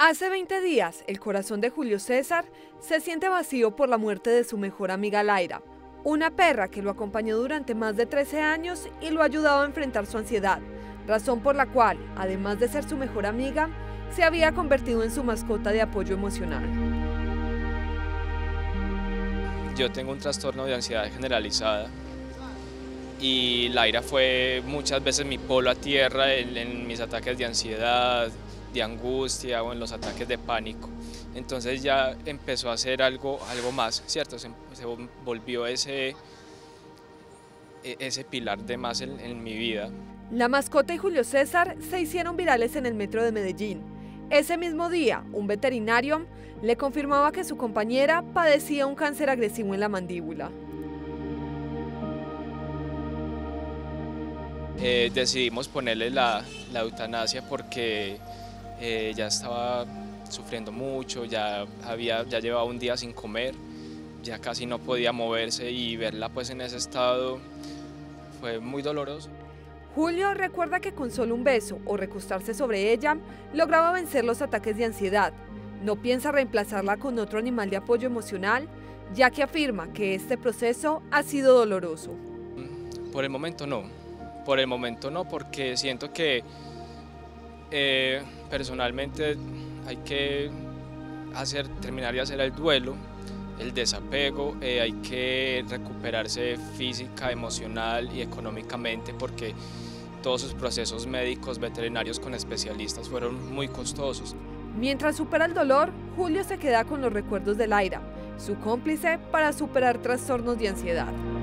Hace 20 días, el corazón de Julio César se siente vacío por la muerte de su mejor amiga Laira, una perra que lo acompañó durante más de 13 años y lo ha ayudado a enfrentar su ansiedad, razón por la cual, además de ser su mejor amiga, se había convertido en su mascota de apoyo emocional. Yo tengo un trastorno de ansiedad generalizada y Laira fue muchas veces mi polo a tierra en mis ataques de ansiedad, de angustia o en los ataques de pánico. Entonces ya empezó a hacer algo más, ¿cierto? Se volvió ese pilar de más en mi vida. La mascota y Julio César se hicieron virales en el metro de Medellín. Ese mismo día, un veterinario le confirmaba que su compañera padecía un cáncer agresivo en la mandíbula. Decidimos ponerle la eutanasia porque ya estaba sufriendo mucho, ya llevaba un día sin comer, ya casi no podía moverse y verla pues en ese estado fue muy doloroso. Julio recuerda que con solo un beso o recostarse sobre ella lograba vencer los ataques de ansiedad. No piensa reemplazarla con otro animal de apoyo emocional, ya que afirma que este proceso ha sido doloroso. Por el momento no, porque siento que personalmente hay que terminar de hacer el duelo, el desapego, hay que recuperarse física, emocional y económicamente porque todos sus procesos médicos, veterinarios con especialistas fueron muy costosos. Mientras supera el dolor, Julio se queda con los recuerdos de Laira, su cómplice para superar trastornos de ansiedad.